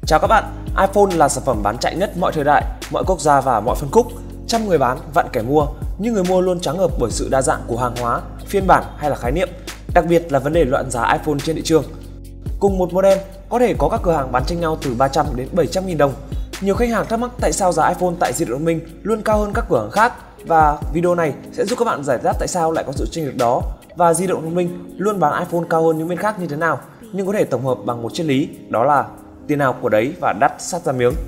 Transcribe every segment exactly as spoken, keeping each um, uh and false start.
Chào các bạn, iPhone là sản phẩm bán chạy nhất mọi thời đại, mọi quốc gia và mọi phân khúc. Trăm người bán, vạn kẻ mua, nhưng người mua luôn choáng ngợp bởi sự đa dạng của hàng hóa, phiên bản hay là khái niệm, đặc biệt là vấn đề loạn giá iPhone trên thị trường. Cùng một model có thể có các cửa hàng bán chênh nhau từ ba trăm đến bảy trăm nghìn đồng. Nhiều khách hàng thắc mắc tại sao giá iPhone tại di động thông minh luôn cao hơn các cửa hàng khác, và video này sẽ giúp các bạn giải đáp tại sao lại có sự chênh lệch đó và di động thông minh luôn bán iPhone cao hơn những bên khác như thế nào, nhưng có thể tổng hợp bằng một triết lý, đó là tiền nào của đấy và đắt sát ra miếng.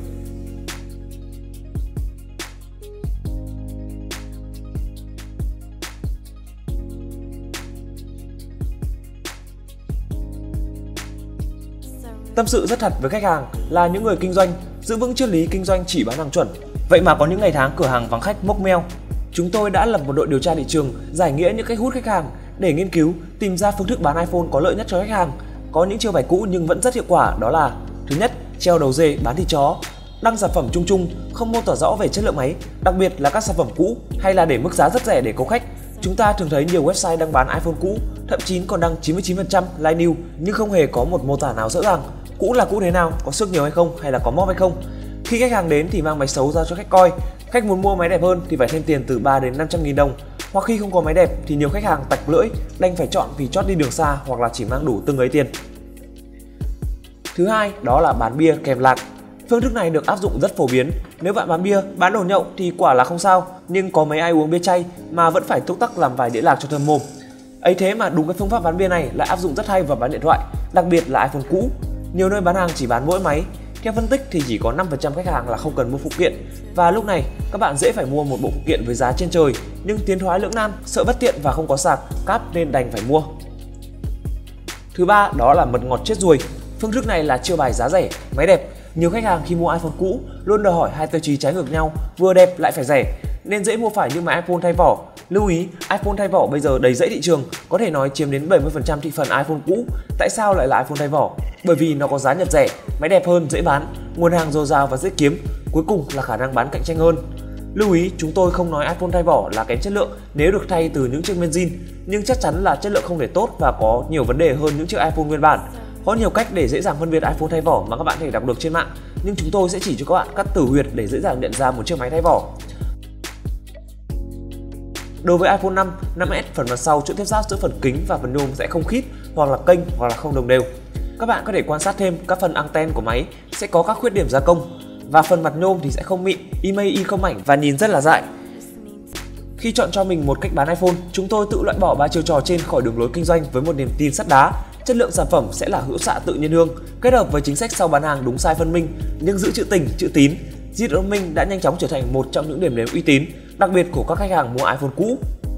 Tâm sự rất thật với khách hàng là những người kinh doanh, giữ vững triết lý kinh doanh chỉ bán hàng chuẩn. Vậy mà có những ngày tháng cửa hàng vắng khách mốc meo. Chúng tôi đã lập một đội điều tra thị trường, giải nghĩa những cách hút khách hàng để nghiên cứu, tìm ra phương thức bán iPhone có lợi nhất cho khách hàng. Có những chiêu bài cũ nhưng vẫn rất hiệu quả, đó là: thứ nhất, treo đầu dê bán thịt chó, đăng sản phẩm chung chung, không mô tả rõ về chất lượng máy, đặc biệt là các sản phẩm cũ, hay là để mức giá rất rẻ để câu khách. Chúng ta thường thấy nhiều website đăng bán iPhone cũ, thậm chí còn đăng chín mươi chín phần trăm like new nhưng không hề có một mô tả nào rõ ràng. Cũ là cũ thế nào, có xước nhiều hay không, hay là có móp hay không. Khi khách hàng đến thì mang máy xấu ra cho khách coi. Khách muốn mua máy đẹp hơn thì phải thêm tiền từ ba đến năm trăm nghìn đồng. Hoặc khi không có máy đẹp thì nhiều khách hàng tạch lưỡi, đành phải chọn vì chót đi đường xa hoặc là chỉ mang đủ từng ấy tiền. Thứ hai, đó là bán bia kèm lạc. Phương thức này được áp dụng rất phổ biến. Nếu bạn bán bia, bán đồ nhậu thì quả là không sao, nhưng có mấy ai uống bia chay mà vẫn phải túc tắc làm vài đĩa lạc cho thơm mồm. Ấy thế mà đúng cái phương pháp bán bia này lại áp dụng rất hay vào bán điện thoại, đặc biệt là iPhone cũ. Nhiều nơi bán hàng chỉ bán mỗi máy. Theo phân tích thì chỉ có năm phần trăm khách hàng là không cần mua phụ kiện, và lúc này các bạn dễ phải mua một bộ phụ kiện với giá trên trời, nhưng tiến thoái lưỡng nan, sợ bất tiện và không có sạc, cáp nên đành phải mua. Thứ ba, đó là mật ngọt chết ruồi. Phương thức này là chiêu bài giá rẻ, máy đẹp. Nhiều khách hàng khi mua iPhone cũ luôn đòi hỏi hai tiêu chí trái ngược nhau, vừa đẹp lại phải rẻ, nên dễ mua phải những máy iPhone thay vỏ. Lưu ý, iPhone thay vỏ bây giờ đầy rẫy thị trường, có thể nói chiếm đến bảy mươi phần trăm thị phần iPhone cũ. Tại sao lại là iPhone thay vỏ? Bởi vì nó có giá nhập rẻ, máy đẹp hơn, dễ bán, nguồn hàng dồi dào và dễ kiếm, cuối cùng là khả năng bán cạnh tranh hơn. Lưu ý, chúng tôi không nói iPhone thay vỏ là kém chất lượng nếu được thay từ những chiếc men zin, nhưng chắc chắn là chất lượng không để tốt và có nhiều vấn đề hơn những chiếc iPhone nguyên bản. Có nhiều cách để dễ dàng phân biệt iPhone thay vỏ mà các bạn có thể đọc được trên mạng, nhưng chúng tôi sẽ chỉ cho các bạn các tử huyệt để dễ dàng nhận ra một chiếc máy thay vỏ. Đối với iPhone năm, năm S, phần mặt sau chỗ tiếp giáp giữa phần kính và phần nhôm sẽ không khít, hoặc là kênh, hoặc là không đồng đều. Các bạn có thể quan sát thêm các phần anten của máy sẽ có các khuyết điểm gia công, và phần mặt nhôm thì sẽ không mịn, email in không mảnh và nhìn rất là dại. Khi chọn cho mình một cách bán iPhone, chúng tôi tự loại bỏ ba chiêu trò trên khỏi đường lối kinh doanh với một niềm tin sắt đá. Chất lượng sản phẩm sẽ là hữu xạ tự nhiên hương, kết hợp với chính sách sau bán hàng đúng sai phân minh, nhưng giữ chữ tình, chữ tín. di động thông minh đã nhanh chóng trở thành một trong những điểm đến uy tín, đặc biệt của các khách hàng mua iPhone cũ.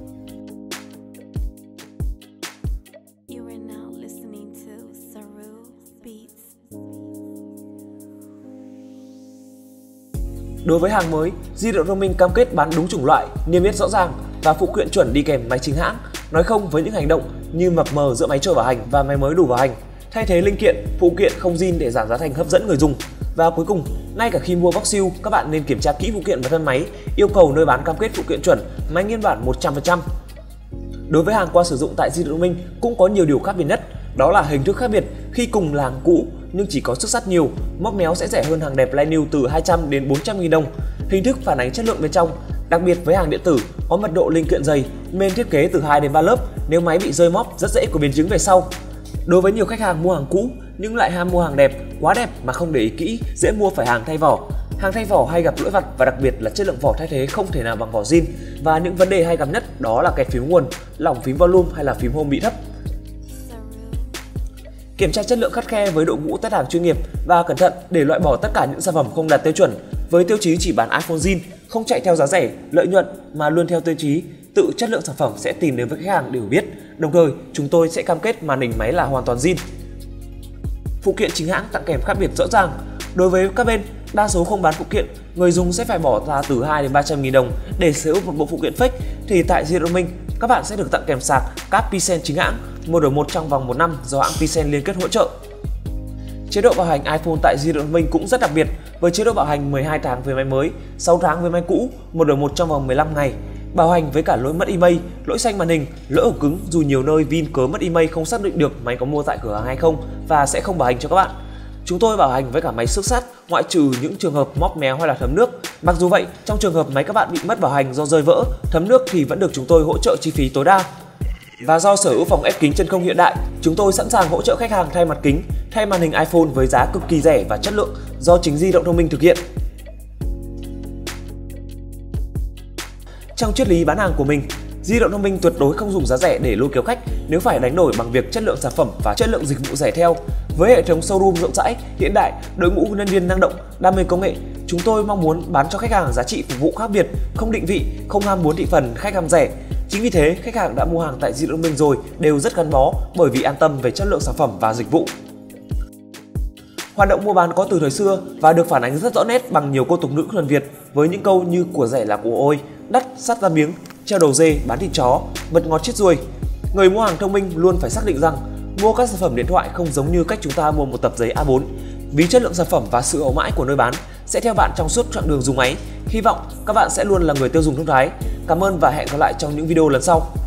Đối với hàng mới, di động thông minh cam kết bán đúng chủng loại, niêm yết rõ ràng và phụ kiện chuẩn đi kèm máy chính hãng, nói không với những hành động như mập mờ giữa máy trôi bảo hành và máy mới đủ bảo hành, thay thế linh kiện, phụ kiện không zin để giảm giá thành hấp dẫn người dùng. Và cuối cùng, ngay cả khi mua box siêu, các bạn nên kiểm tra kỹ phụ kiện và thân máy, yêu cầu nơi bán cam kết phụ kiện chuẩn, máy nguyên bản một trăm phần trăm. Đối với hàng qua sử dụng tại di động thông minh cũng có nhiều điều khác biệt nhất, đó là hình thức khác biệt. Khi cùng là hàng cũ nhưng chỉ có xước sắt nhiều, móp méo sẽ rẻ hơn hàng đẹp like new từ hai trăm đến bốn trăm nghìn đồng. Hình thức phản ánh chất lượng bên trong, đặc biệt với hàng điện tử có mật độ linh kiện dày, men thiết kế từ hai đến ba lớp, nếu máy bị rơi móp rất dễ có biến chứng về sau. Đối với nhiều khách hàng mua hàng cũ nhưng lại ham mua hàng đẹp, quá đẹp mà không để ý kỹ, dễ mua phải hàng thay vỏ. Hàng thay vỏ hay gặp lỗi vặt và đặc biệt là chất lượng vỏ thay thế không thể nào bằng vỏ zin, và những vấn đề hay gặp nhất đó là kẹt phím nguồn, lỏng phím volume hay là phím home bị thấp. Kiểm tra chất lượng khắt khe với đội ngũ test hàng chuyên nghiệp và cẩn thận để loại bỏ tất cả những sản phẩm không đạt tiêu chuẩn, với tiêu chí chỉ bán iPhone zin, không chạy theo giá rẻ, lợi nhuận mà luôn theo tiêu chí tự chất lượng sản phẩm sẽ tìm đến với khách hàng đều biết. Đồng thời, chúng tôi sẽ cam kết màn hình máy là hoàn toàn zin. Phụ kiện chính hãng tặng kèm khác biệt rõ ràng. Đối với các bên đa số không bán phụ kiện, người dùng sẽ phải bỏ ra từ hai đến ba trăm nghìn đồng để sở hữu một bộ phụ kiện fake, thì tại di động thông minh các bạn sẽ được tặng kèm sạc cáp Pisen chính hãng, mua đổi một trong vòng một năm do hãng Pisen liên kết hỗ trợ. Chế độ bảo hành iPhone tại di động thông minh cũng rất đặc biệt, với chế độ bảo hành mười hai tháng với máy mới, sáu tháng với máy cũ, một đổi một trong vòng mười lăm ngày. Bảo hành với cả lỗi mất email, lỗi xanh màn hình, lỗi ổ cứng, dù nhiều nơi Vin cớ mất email không xác định được máy có mua tại cửa hàng hay không và sẽ không bảo hành cho các bạn. Chúng tôi bảo hành với cả máy xước sắt, ngoại trừ những trường hợp móp méo hay là thấm nước. Mặc dù vậy, trong trường hợp máy các bạn bị mất bảo hành do rơi vỡ, thấm nước thì vẫn được chúng tôi hỗ trợ chi phí tối đa. Và do sở hữu phòng ép kính chân không hiện đại, chúng tôi sẵn sàng hỗ trợ khách hàng thay mặt kính, thay màn hình iPhone với giá cực kỳ rẻ và chất lượng do chính di động thông minh thực hiện. Trong triết lý bán hàng của mình, di động thông minh tuyệt đối không dùng giá rẻ để lôi kéo khách nếu phải đánh đổi bằng việc chất lượng sản phẩm và chất lượng dịch vụ rẻ theo. Với hệ thống showroom rộng rãi, hiện đại, đội ngũ nhân viên năng động, đam mê công nghệ, chúng tôi mong muốn bán cho khách hàng giá trị phục vụ khác biệt, không định vị, không ham muốn thị phần, khách ham rẻ. Chính vì thế, khách hàng đã mua hàng tại di động thông minh rồi đều rất gắn bó bởi vì an tâm về chất lượng sản phẩm và dịch vụ. Hoạt động mua bán có từ thời xưa và được phản ánh rất rõ nét bằng nhiều câu tục ngữ thuần Việt với những câu như của rẻ là của ôi, đắt sắt ra miếng, treo đầu dê bán thịt chó, mật ngọt chết ruồi. Người mua hàng thông minh luôn phải xác định rằng mua các sản phẩm điện thoại không giống như cách chúng ta mua một tập giấy A bốn, vì chất lượng sản phẩm và sự hậu mãi của nơi bán sẽ theo bạn trong suốt chặng đường dùng máy. Hy vọng các bạn sẽ luôn là người tiêu dùng thông thái. Cảm ơn và hẹn gặp lại trong những video lần sau.